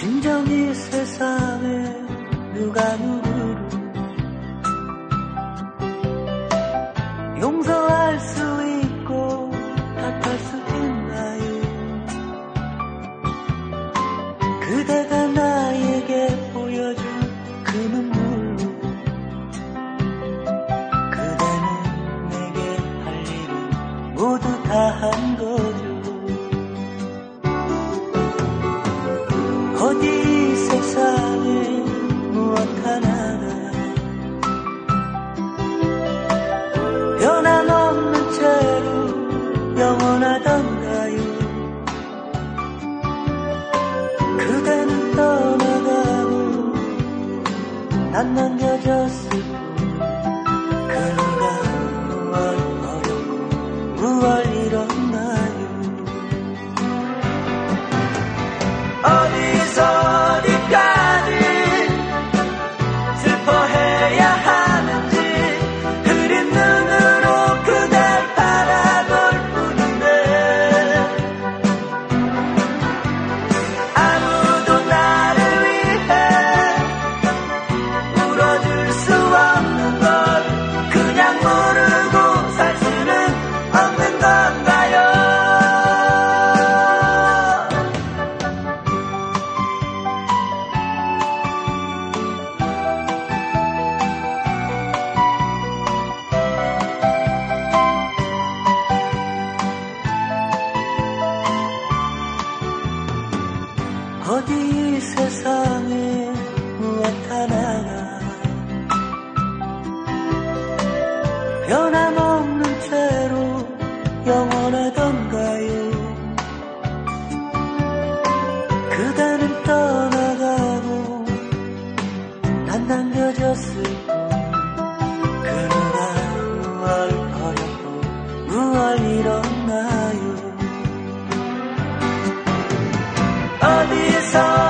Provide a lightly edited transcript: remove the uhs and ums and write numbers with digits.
진정이 세상에 누가 누구를 용서할 수 있고 탓할 수 있나요? 그대가 나에게 보여준 그 눈물로 그대는 내게 할 일을 모두 다 한 거죠. 어디 이 세상에 무엇 하나가 변함없는 채로 영원하던가요? 그대는 떠나가고 난 남겨졌을 뿐 그누가 무얼 어렵고 무얼 잃었나요? 어디서 어디까지 슬퍼해야 하는지 흐린 눈으로 그댈 바라볼 뿐인데 아무도 나를 위해 울어줄 수 없는 걸 그냥 모르고 살 수는 없는 건가요? 어디 이 세상에 무엇 하나가 변함없는 채로 영원하던가요? 그대는 떠나가고 난 남겨졌을 뿐 그누가 무얼 어렵고 무얼 잃었나요? 어디서